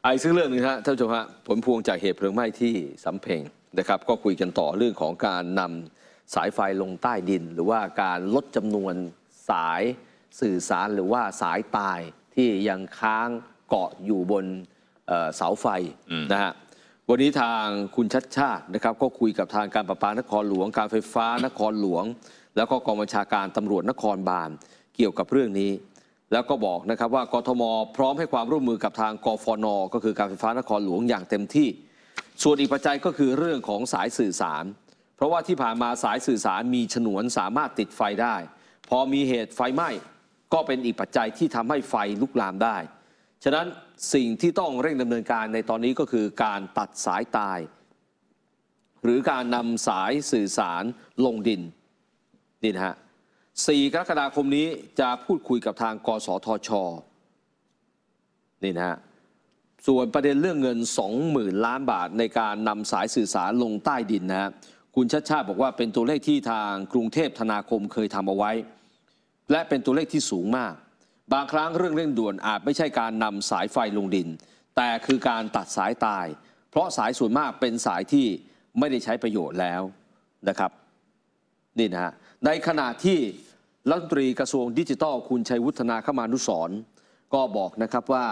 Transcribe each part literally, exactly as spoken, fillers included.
ไอ้ซึ่งเรื่องนึงฮะท่านผู้ชมฮะผลพวงจากเหตุเพลิงไหม้ที่สำเพ็งนะครับก็คุยกันต่อเรื่องของการนำสายไฟลงใต้ดินหรือว่าการลดจำนวนสายสื่อสารหรือว่าสายตายที่ยังค้างเกาะอยู่บนเสาไฟนะฮะวันนี้ทางคุณชัชชาตินะครับก็คุยกับทางการประปานครหลวงการไฟฟ้านครหลวงแล้วก็กองบัญชาการตำรวจนครบาลเกี่ยวกับเรื่องนี้แล้วก็บอกนะครับว่ากทมพร้อมให้ความร่วมมือกับทางกฟน.ก็คือการไฟฟ้านครหลวงอย่างเต็มที่ส่วนอีกปัจจัยก็คือเรื่องของสายสื่อสารเพราะว่าที่ผ่านมาสายสื่อสารมีฉนวนสามารถติดไฟได้พอมีเหตุไฟไหม้ก็เป็นอีกปัจจัยที่ทำให้ไฟลุกลามได้ฉะนั้นสิ่งที่ต้องเร่งดำเนินการในตอนนี้ก็คือการตัดสายตายหรือการนำสายสื่อสารลงดินนี่นะฮะสี่กรกฎาคมนี้จะพูดคุยกับทางกสทช.นี่นะฮะส่วนประเด็นเรื่องเงิน สองหมื่น ล้านบาทในการนำสายสื่อสารลงใต้ดินนะฮะคุณชัชชาติบอกว่าเป็นตัวเลขที่ทางกรุงเทพธนาคมเคยทำเอาไว้และเป็นตัวเลขที่สูงมากบางครั้งเรื่องเร่งด่วนอาจไม่ใช่การนำสายไฟลงดินแต่คือการตัดสายตายเพราะสายส่วนมากเป็นสายที่ไม่ได้ใช้ประโยชน์แล้วนะครับนี่นะฮะในขณะที่รัฐมนตรีกระทรวงดิจิทัลคุณชัยวุฒนาคมานุสรณ์ก็บอกนะครับว่า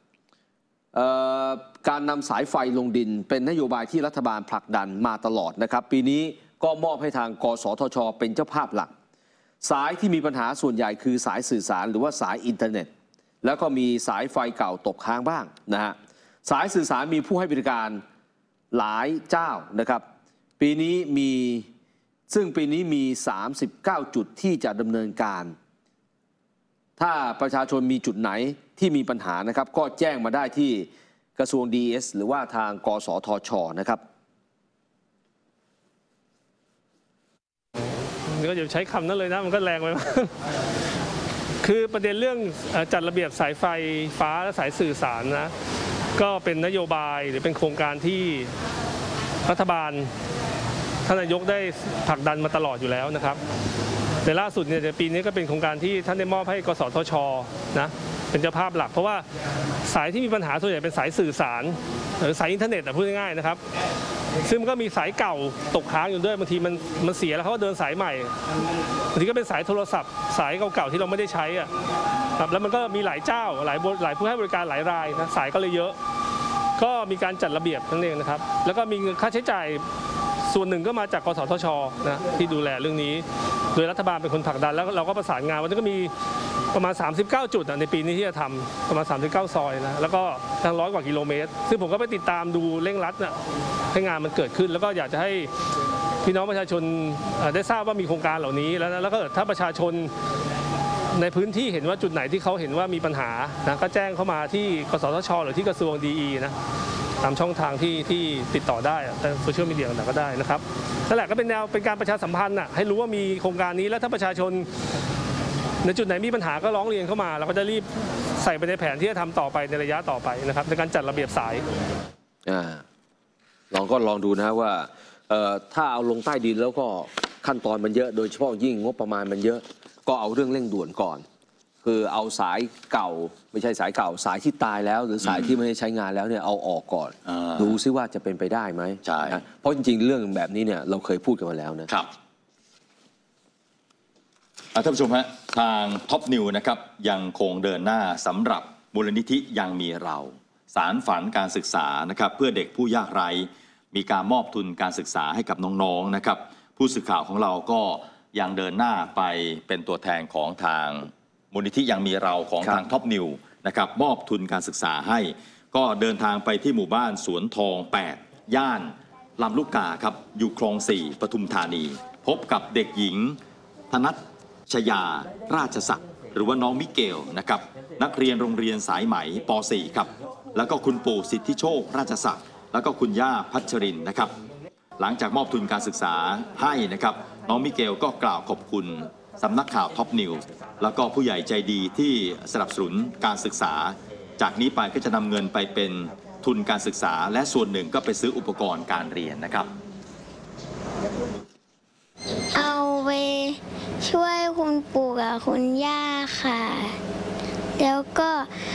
การนำสายไฟลงดินเป็นนโยบายที่รัฐบาลผลักดันมาตลอดนะครับปีนี้ก็มอบให้ทางกสทช.เป็นเจ้าภาพหลักสายที่มีปัญหาส่วนใหญ่คือสายสื่อสารหรือว่าสายอินเทอร์เน็ตแล้วก็มีสายไฟเก่าตกค้างบ้างนะฮะสายสื่อสารมีผู้ให้บริการหลายเจ้านะครับปีนี้มีซึ่งปีนี้มีสามสิบเก้าจุดที่จะดำเนินการถ้าประชาชนมีจุดไหนที่มีปัญหานะครับก็แจ้งมาได้ที่กระทรวง ดี เอส หรือว่าทางกสทช.นะครับก็อย่าใช้คำนั้นเลยนะมันก็แรงไปมากคือประเด็นเรื่องจัดระเบียบสายไฟฟ้าและสายสื่อสารนะก็เป็นนโยบายหรือเป็นโครงการที่รัฐบาลท่านนายกได้ผลักดันมาตลอดอยู่แล้วนะครับแต่ล่าสุดเนี่ยปีนี้ก็เป็นโครงการที่ท่านได้มอบให้กสทช.นะเป็นเจ้าภาพหลักเพราะว่าสายที่มีปัญหาส่วนใหญ่เป็นสายสื่อสารหรือสายอินเทอร์เน็ตพูดง่ายๆนะครับซึ่งมันก็มีสายเก่าตกค้างอยู่ด้วยบางทีมันมันเสียแล้วเขาก็เดินสายใหม่บางทีก็เป็นสายโทรศัพท์สายเก่าๆที่เราไม่ได้ใช้อ่ะครับแล้วมันก็มีหลายเจ้าหลายหลายผู้ให้บริการหลายรายนะสายก็เลยเยอะก็มีการจัดระเบียบนั่นเองนะครับแล้วก็มีเงินค่าใช้จ่ายส่วนหนึ่งก็มาจากกสทช.นะที่ดูแลเรื่องนี้โดยรัฐบาลเป็นคนผลักดันแล้วเราก็ประสานงานวันนี้ก็มีประมาณสามสิบเก้าจุดในปีนี้ที่จะทำประมาณสามสิบเก้าซอยนะแล้วก็ทั้งร้อยกว่ากิโลเมตรซึ่งผมก็ไปติดตามดูเร่งรัดนะให้งานมันเกิดขึ้นแล้วก็อยากจะให้พี่น้องประชาชนได้ทราบว่ามีโครงการเหล่านี้แล้วแล้วก็ถ้าประชาชนในพื้นที่เห็นว่าจุดไหนที่เขาเห็นว่ามีปัญหานะก็แจ้งเข้ามาที่กสทช.หรือที่กระทรวงดีอีนะตามช่องทางที่ที่ติดต่อได้แต่โซเชียลมีเดียต่างก็ได้นะครับนั่นแหละก็เป็นแนวเป็นการประชาสัมพันธ์น่ะให้รู้ว่ามีโครงการนี้แล้วถ้าประชาชนในจุดไหนมีปัญหาก็ร้องเรียนเข้ามาเราก็จะรีบใส่ไปในแผนที่จะทำต่อไปในระยะต่อไปนะครับในการจัดระเบียบสายอ่าลองก็ลองดูนะว่าเอ่อถ้าเอาลงใต้ดินแล้วก็ขั้นตอนมันเยอะโดยเฉพาะยิ่งงบประมาณมันเยอะก็เอาเรื่องเร่งด่วนก่อนคือเอาสายเก่าไม่ใช่สายเก่าสายที่ตายแล้วหรือสายที่ไม่ได้ใช้งานแล้วเนี่ยเอาออกก่อนดูซิว่าจะเป็นไปได้ไหมใช่เพราะจริงๆเรื่องแบบนี้เนี่ยเราเคยพูดกันมาแล้วนะครับท่านผู้ชมฮะทางท็อปนิวนะครับยังคงเดินหน้าสำหรับมูลนิธิยังมีเราสารฝันการศึกษานะครับเพื่อเด็กผู้ยากไร้มีการมอบทุนการศึกษาให้กับน้องๆนะครับผู้สื่อข่าวของเราก็ยังเดินหน้าไปเป็นตัวแทนของทางมูลนิธิยังมีเราของทางท็อปนิวนะครับมอบทุนการศึกษาให้ก็เดินทางไปที่หมู่บ้านสวนทองแปดย่านลำลูกกาครับอยู่คลองสี่ปทุมธานีพบกับเด็กหญิงธนัชชยาราชศักดิ์หรือว่าน้องมิเกลนะครับนักเรียนโรงเรียนสายไหมป สี่ครับแล้วก็คุณปู่สิทธิโชคราชศักดิ์แล้วก็คุณย่าพัชรินนะครับหลังจากมอบทุนการศึกษาให้นะครับน้องมิเกลก็กล่าวขอบคุณสำนักข่าวท็อปนิวส์แล้วก็ผู้ใหญ่ใจดีที่สนับสนุนการศึกษาจากนี้ไปก็จะนำเงินไปเป็นทุนการศึกษาและส่วนหนึ่งก็ไปซื้ออุปกรณ์การเรียนนะครับเอาไปช่วยคุณปู่กับคุณย่าค่ะแล้วก็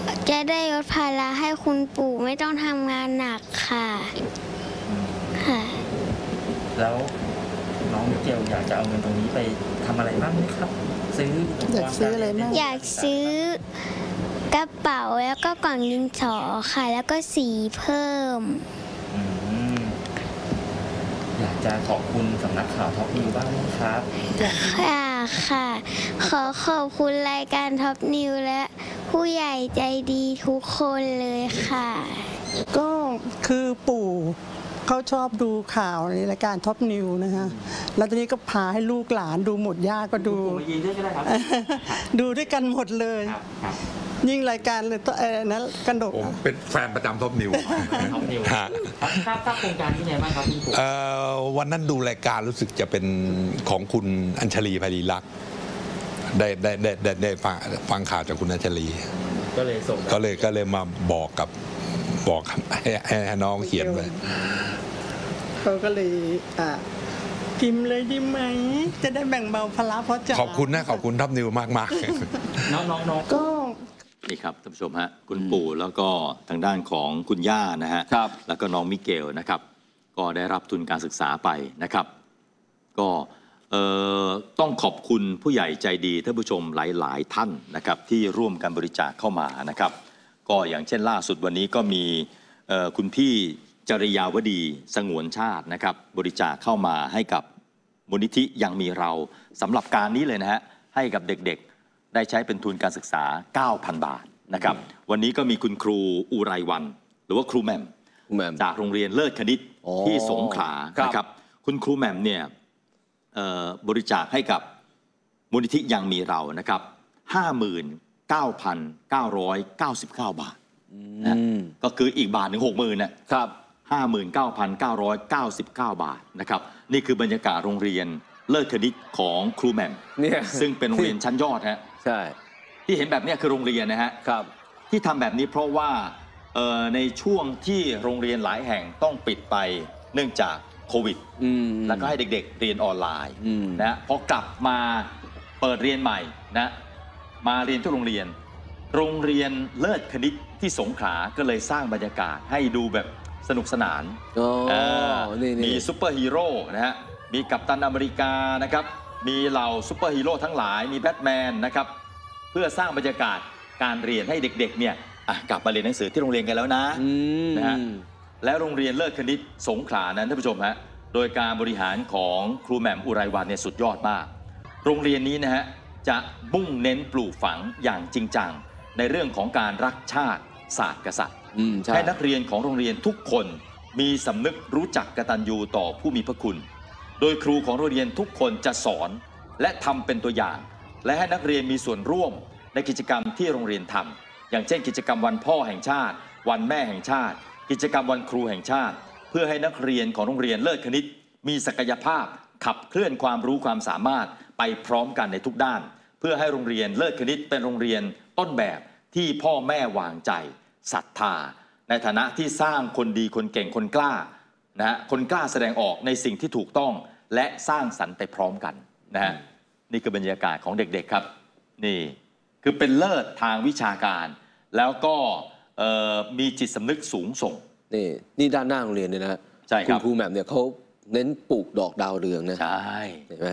จะได้ลดภาระให้คุณปู่ไม่ต้องทำงานหนักค่ะค่ะแล้วน้องมิเกลอยากจะเอาเงินตรงนี้ไปทำอะไรบ้างไหมครับ ซื้ออุปกรณ์อยากซื้ออะไรบ้างอยากซื้อกระเป๋าแล้วก็กล่องดินสอค่ะ แล้วก็สีเพิ่มอืมอยากจะขอบคุณสำนักข่าวท็อปนิวบ้างไหมครับค่ะค่ะ ขอขอบคุณรายการท็อปนิวและผู้ใหญ่ใจดีทุกคนเลยค่ะก็คือปู่เขาชอบดูข่าวในรายการท็อปนิวนะฮะแล้วตอนนี้ก็พาให้ลูกหลานดูหมดย่าก็ดูปู่มายืนด้วยก็ได้ครับดูด้วยกันหมดเลยครับครับยิ่งรายการเลยตัวเออนั้นกระดกผมเป็นแฟนประจำท็อปนิวท็อปนิวฮะทราบทราบโครงการที่ไหนบ้างครับคุณปู่เอ่อวันนั้นดูรายการรู้สึกจะเป็นของคุณอัญชลีภรีลักษณ์ได้ได้ได้ได้ได้ฟังฟังข่าวจากคุณอัญชลีก็เลยส่งก็เลยก็เลยมาบอกกับบอกให้ให้ให้น้องเขียนไว้เขาก็เลยอ่ะพิมพ์เลยดีไหม จะได้แบ่งเบาภาระเพราะจ๋าขอบคุณนะขอบคุณท็อปนิวมากมากน้องน้องน้องก็นี่ครับท่านผู้ชมฮะคุณปู่แล้วก็ทางด้านของคุณย่านะฮะครับแล้วก็น้องมิเกลนะครับ ก็ได้รับทุนการศึกษาไปนะครับ ก็เอ่อต้องขอบคุณผู้ใหญ่ใจดีท่านผู้ชมหลาย ๆ ท่านนะครับที่ร่วมกันบริจาคเข้ามานะครับ ก็อย่างเช่นล่าสุดวันนี้ก็มีเอ่อคุณพี่จริยาวดีสงวนชาตินะครับ บริจาคเข้ามาให้กับมูลนิธิยังมีเราสำหรับการนี้เลยนะฮะให้กับเด็กๆได้ใช้เป็นทุนการศึกษา เก้าพัน บาทนะครับ วันนี้ก็มีคุณครูอุไรวัน หรือว่าครูแหม่มคุณแหม่มจากโรงเรียนเลิศคณิตอ๋อที่สงขลาครับนะครับ คุณครูแหม่มเนี่ยเอ่อบริจาคให้กับมูลนิธิยังมีเรานะครับ ห้าหมื่นเก้าพันเก้าร้อยเก้าสิบเก้า บาทนะอืมก็คืออีกบาทหนึ่งหกหมื่นนะครับ ห้าหมื่นเก้าพันเก้าร้อยเก้าสิบเก้า บาทนะครับ นี่คือบรรยากาศโรงเรียนเลิศคณิตของครูแหม่มเนี่ยซึ่งเป็นโรงเรียนชั้นยอดฮะใช่ที่เห็นแบบเนี้ยคือโรงเรียนนะฮะครับที่ทำแบบนี้เพราะว่าเอ่อในช่วงที่โรงเรียนหลายแห่งต้องปิดไปเนื่องจากโควิดอืมแล้วก็ให้เด็กๆเรียนออนไลน์อืมนะพอกลับมาเปิดเรียนใหม่นะมาเรียนที่โรงเรียน โรงเรียนเลิศคณิตที่สงขลาก็เลยสร้างบรรยากาศให้ดูแบบสนุกสนานอ๋อเออนี่มีนี่ซูเปอร์ฮีโร่นะฮะมีกัปตันอเมริกานะครับมีเหล่าซูเปอร์ฮีโร่ทั้งหลายมีแบทแมนนะครับเพื่อสร้างบรรยากาศการเรียนให้เด็กๆเนี่ยอ่ะกลับมาเรียนหนังสือที่โรงเรียนกันแล้วนะอืมนะฮะ และโรงเรียนเลิศคณิตสงขลานั้นท่านผู้ชมฮะโดยการบริหารของครูแหม่มอุไรวันเนี่ยสุดยอดมาก โรงเรียนนี้นะฮะจะมุ่งเน้นปลูกฝังอย่างจริงจังในเรื่องของการรักชาติศาสตร์กษัตริย์อืมใช่ให้นักเรียนของโรงเรียนทุกคนมีสำนึกรู้จักกตัญญูต่อผู้มีพระคุณ โดยครูของโรงเรียนทุกคนจะสอนและทำเป็นตัวอย่าง และให้นักเรียนมีส่วนร่วมในกิจกรรมที่โรงเรียนทำอย่างเช่น กิจกรรมวันพ่อแห่งชาติ วันแม่แห่งชาติ กิจกรรมวันครูแห่งชาติ เพื่อให้นักเรียนของโรงเรียนเลิศคณิต มีศักยภาพขับเคลื่อนความรู้ความสามารถไปพร้อมกันในทุกด้าน เพื่อให้โรงเรียนเลิศคณิตเป็นโรงเรียนต้นแบบที่พ่อแม่วางใจศรัทธา ในฐานะที่สร้างคนดีคนเก่งคนกล้านะฮะคนกล้าแสดงออกในสิ่งที่ถูกต้องและสร้างสรรค์ไปพร้อมกันนะฮะนี่คือบรรยากาศของเด็กๆครับนี่คือเป็นเลิศทางวิชาการ แล้วก็เอ่อมีจิตสำนึกสูงส่งนี่นี่ด้านหน้าโรงเรียนเนี่ยนะใช่ครับณครูแหม่มเนี่ยเขาเน้นปลูกดอกดาวเรืองนะใช่เห็นไหม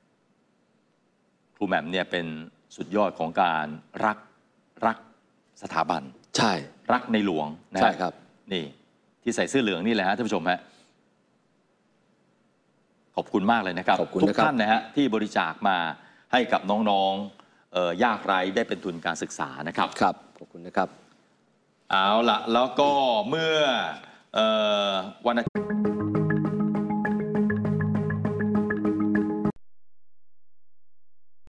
ครูแหม่มเนี่ยเป็นสุดยอดของการรักรักสถาบันใช่รักในหลวงนะฮะใช่ครับนี่ที่ใส่เสื้อเหลืองนี่แหละฮะท่านผู้ชมฮะขอบคุณมากเลยนะครับขอบคุณทุกนะครับท่านนะฮะที่บริจาคมาให้กับน้องๆเอ่อยากไร้ได้เป็นทุนการศึกษานะครับครับขอบคุณนะครับเอาละแล้วก็เมื่อเออวันอาทิตย์